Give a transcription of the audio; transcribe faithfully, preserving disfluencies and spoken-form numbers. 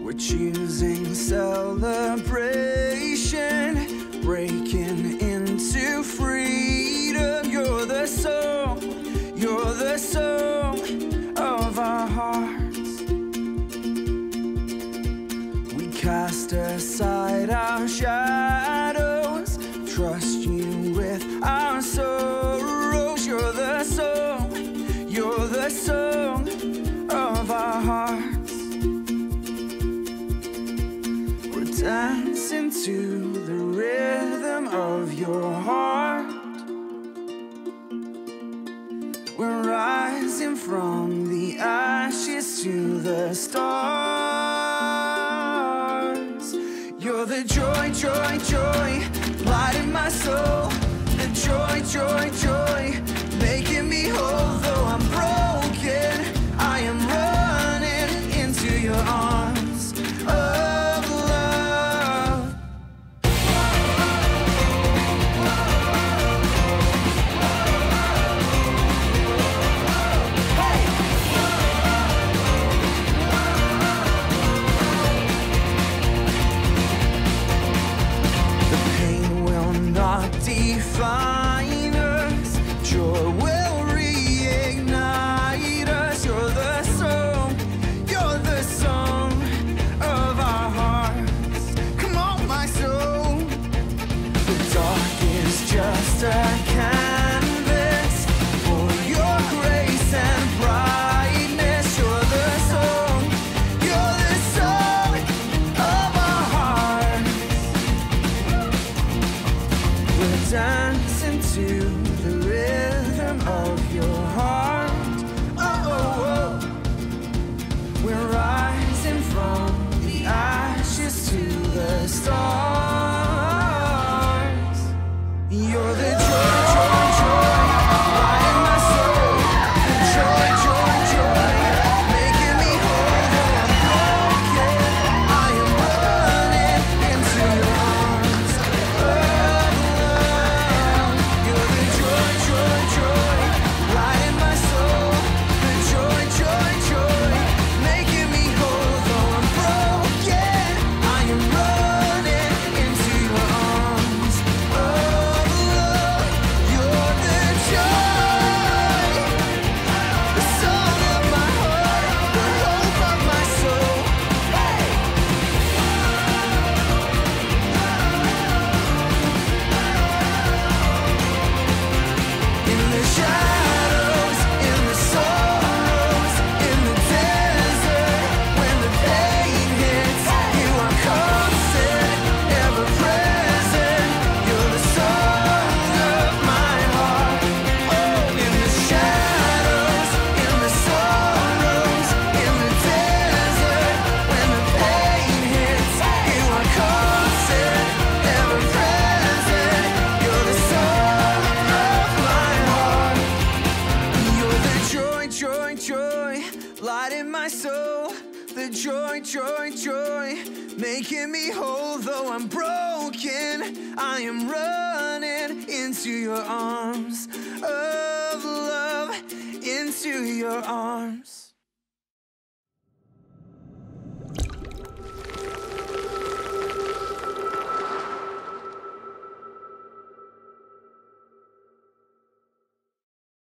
We're choosing celebration, breaking into freedom. You're the song, you're the song of our hearts. We cast aside our shadows, trust you with our sorrows. You're the song, you're the song of our hearts. We're dancing to the rhythm of your heart. We're rising from the ashes to the stars. You're the joy, joy, joy, light in my soul. The joy, joy, joy, making me whole. Though I'm broken, I am running into your arms of love. Hey! The pain will not define us. Joy will reignite us. You're the song, you're the song of our hearts. Come on, my soul. The dark is just a canvas for your grace and brightness. You're the song, you're the song of our hearts. We're dancing to the rhythm of your heart. Oh, oh, oh. We're rising from the ashes to the stars. You're the joy, joy, joy, light in my soul. The joy, joy, joy, making me whole. Though I'm broken, I am running into your arms of love. You're the joy, joy, joy, light in my soul. The joy, joy, joy, making me whole. Though I'm broken, I am running into your arms of love. You're the joy, the song of my heart, the hope of my soul. Hey! In the shadows, in the sorrows, in the desert, when the pain hits, you are constant, ever present. You're the song of my heart. Oh, in the shadows, in the sorrows, in the desert, when the pain hits, you are constant, ever present. You're the song of my heart. You're the joy, joy, joy, light in my soul. The joy, joy, joy, making me whole. Though I'm broken, I am running into your arms of love, into your arms.